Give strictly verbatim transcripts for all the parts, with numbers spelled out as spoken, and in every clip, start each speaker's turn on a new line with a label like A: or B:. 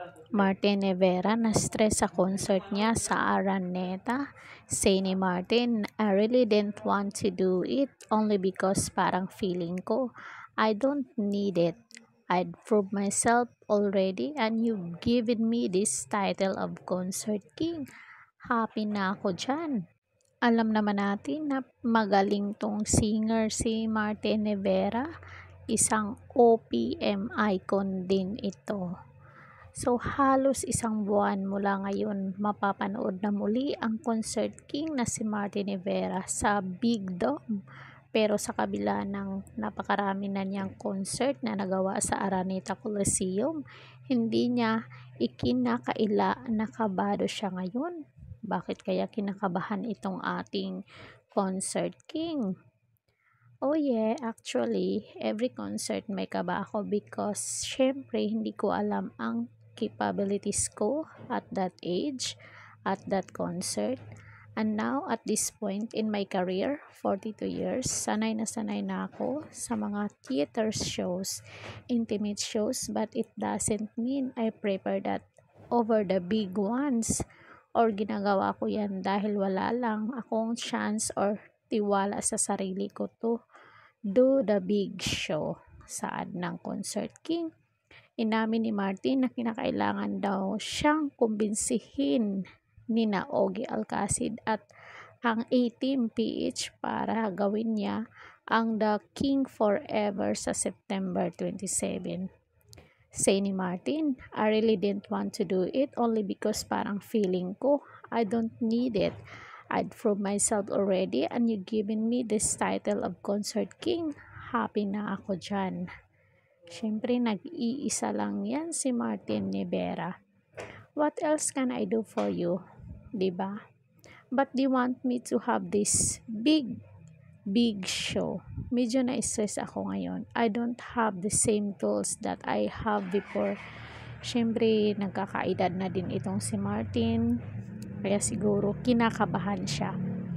A: Martin Rivera na-stress sa concert niya sa Araneta. Say ni Martin, I really didn't want to do it only because parang feeling ko, I don't need it. I'd proved myself already and you've given me this title of Concert King. Happy na ako dyan. Alam naman natin na magaling tong singer si Martin Rivera. Isang O P M icon din ito. So halos isang buwan mula ngayon mapapanood na muli ang Concert King na si Martin Rivera sa Big Dome. Pero sa kabila ng napakarami na niyang concert na nagawa sa Araneta Coliseum, hindi niya ikinakaila na kabado siya ngayon. Bakit kaya kinakabahan itong ating Concert King? Oh yeah, actually, every concert may kaba ako because syempre hindi ko alam ang capabilities ko at that age, at that concert. And now, at this point in my career, forty-two years, sanay na sanay na ako sa mga theater shows, intimate shows, but it doesn't mean I prepare that over the big ones or ginagawa ko yan dahil wala lang akong chance or tiwala sa sarili ko to do the big show. Saad ng Concert King. Inamin ni Martin na kinakailangan daw siyang kumbinsihin ni na Ogie Alcacid at ang A-Team P H para gawin niya ang The King Forever sa September twenty-seven. Say ni Martin, I really didn't want to do it only because parang feeling ko, I don't need it. I'd proved myself already and you given me this title of Concert King. Happy na ako dyan. Siyempre, nag-iisa lang yan si Martin Rivera. What else can I do for you? Diba? But they want me to have this big, big show. Medyo na-stress ako ngayon. I don't have the same tools that I have before. Siyempre, nagkakaedad na din itong si Martin. Kaya siguro, kinakabahan siya.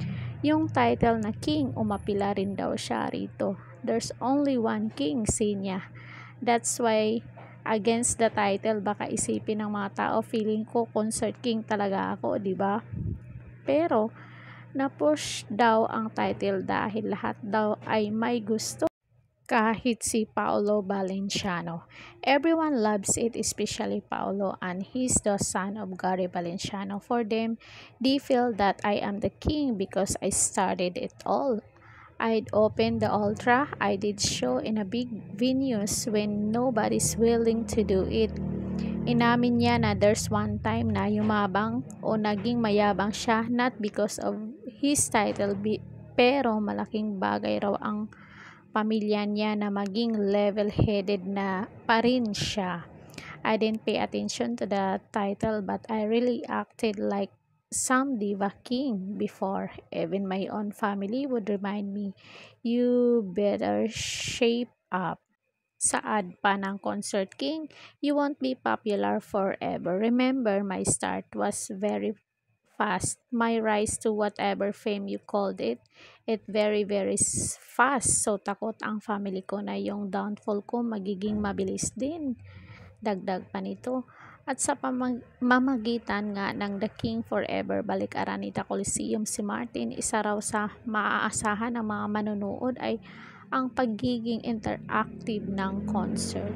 A: Yung title na King, umapila rin daw siya rito. There's only one King, say niya. That's why, against the title, baka isipin ng mga tao, feeling ko Concert King talaga ako, di ba? Pero, na-push daw ang title dahil lahat daw ay may gusto. Kahit si Paolo Valenciano. Everyone loves it, especially Paolo, and he's the son of Gary Valenciano. For them, they feel that I am the king because I started it all. I'd opened the Ultra. I did show in a big venues when nobody's willing to do it. Inamin niya na there's one time na yumabang o naging mayabang siya not because of his title pero malaking bagay raw ang pamilya niya na maging level-headed na pa rin siya. I didn't pay attention to the title but I really acted like some diva king before. Even my own family would remind me, you better shape up. Saad pa ng Concert King, you won't be popular forever. Remember, my start was very fast. My rise to whatever fame you called it, it very very fast. So takot ang family ko na yung downfall ko magiging mabilis din. Dagdag pa nito. At sa pamamagitan nga ng The King Forever balik Araneta Coliseum si Martin, isa raw sa maaasahan ng mga manonood ay ang pagiging interactive ng concert.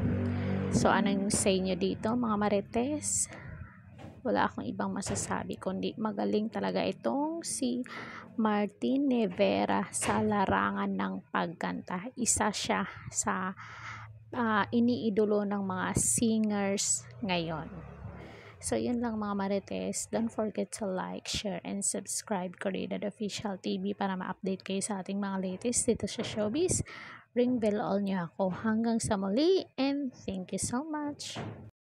A: So anong say nyo dito mga marites? Wala akong ibang masasabi kundi magaling talaga itong si Martin Rivera sa larangan ng pagkanta. Isa siya sa uh, iniidolo ng mga singers ngayon. So yun lang mga marites. Don't forget to like, share, and subscribe Koreedad Official T V para ma-update kayo sa ating mga latest dito sa showbiz. Ring bell all nyo ako. Hanggang sa muli and thank you so much.